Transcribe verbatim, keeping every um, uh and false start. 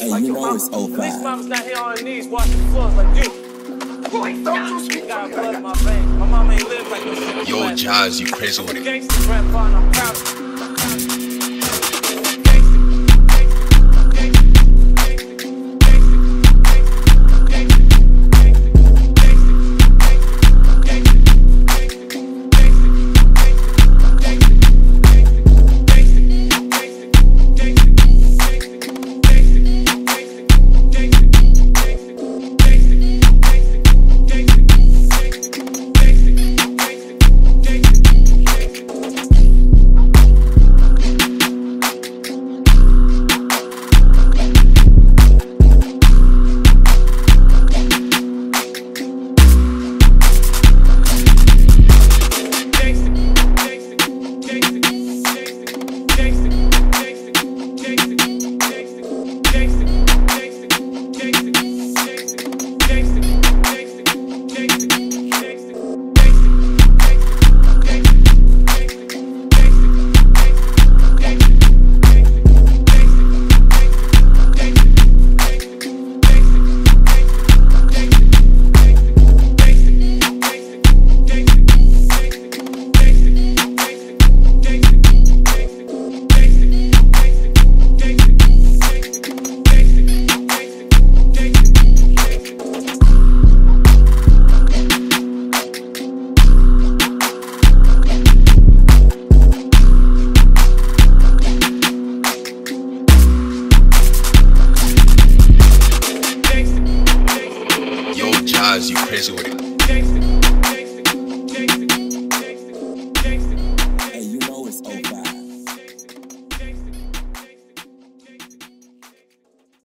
Hey, like you your know mom. it's oh At least five. mama's not here on her knees washing floors like you. Boy, don't you speak. Got blood in my veins. My mom ain't lived like no shit. Yo, Jazz, you crazy with it. Gangsta grandpa, and I'm proud of it. Yo, Jazz, you crazy with it.